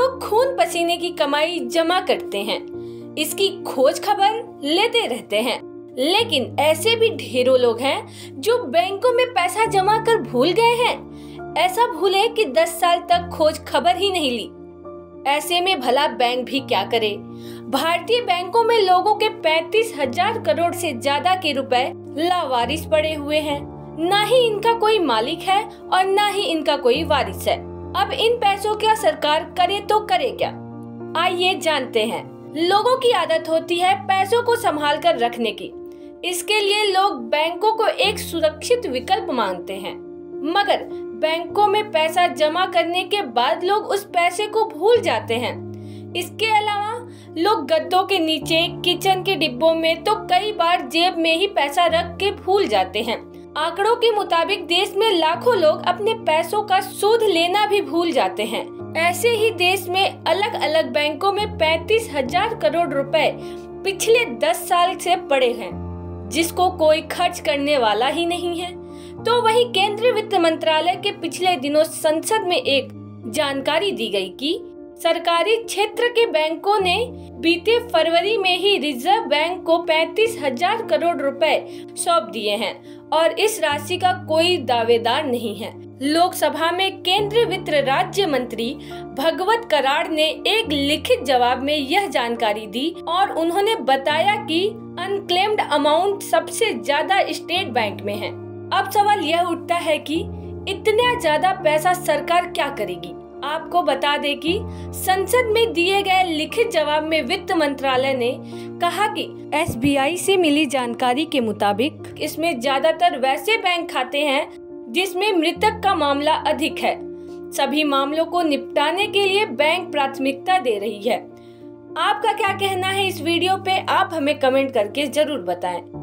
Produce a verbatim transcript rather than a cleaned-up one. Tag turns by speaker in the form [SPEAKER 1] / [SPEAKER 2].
[SPEAKER 1] लोग खून पसीने की कमाई जमा करते हैं, इसकी खोज खबर लेते रहते हैं, लेकिन ऐसे भी ढेरों लोग हैं जो बैंकों में पैसा जमा कर भूल गए हैं। ऐसा भूले कि दस साल तक खोज खबर ही नहीं ली। ऐसे में भला बैंक भी क्या करे। भारतीय बैंकों में लोगों के पैंतीस हजार करोड़ से ज्यादा के रुपए लावारिस पड़े हुए हैं। न ही इनका कोई मालिक है और न ही इनका कोई वारिस है। अब इन पैसों का सरकार करे तो करे क्या, आइए जानते हैं। लोगों की आदत होती है पैसों को संभाल कर रखने की। इसके लिए लोग बैंकों को एक सुरक्षित विकल्प मानते हैं, मगर बैंकों में पैसा जमा करने के बाद लोग उस पैसे को भूल जाते हैं। इसके अलावा लोग गद्दों के नीचे, किचन के डिब्बों में तो कई बार जेब में ही पैसा रख के भूल जाते हैं। आंकड़ों के मुताबिक देश में लाखों लोग अपने पैसों का सूद लेना भी भूल जाते हैं। ऐसे ही देश में अलग अलग बैंकों में पैंतीस हजार करोड़ रुपए पिछले दस साल से पड़े हैं, जिसको कोई खर्च करने वाला ही नहीं है। तो वही केंद्रीय वित्त मंत्रालय के पिछले दिनों संसद में एक जानकारी दी गई कि सरकारी क्षेत्र के बैंकों ने बीते फरवरी में ही रिजर्व बैंक को पैंतीस हजार करोड़ रुपए सौंप दिए हैं और इस राशि का कोई दावेदार नहीं है। लोकसभा में केंद्रीय वित्त राज्य मंत्री भगवत कराड़ ने एक लिखित जवाब में यह जानकारी दी और उन्होंने बताया कि अनक्लेम्ड अमाउंट सबसे ज्यादा स्टेट बैंक में है। अब सवाल यह उठता है कि इतना ज्यादा पैसा सरकार क्या करेगी। आपको बता दें कि संसद में दिए गए लिखित जवाब में वित्त मंत्रालय ने कहा कि एस बी आई से मिली जानकारी के मुताबिक इसमें ज्यादातर वैसे बैंक खाते हैं जिसमें मृतक का मामला अधिक है। सभी मामलों को निपटाने के लिए बैंक प्राथमिकता दे रही है। आपका क्या कहना है इस वीडियो पे, आप हमें कमेंट करके जरूर बताएं।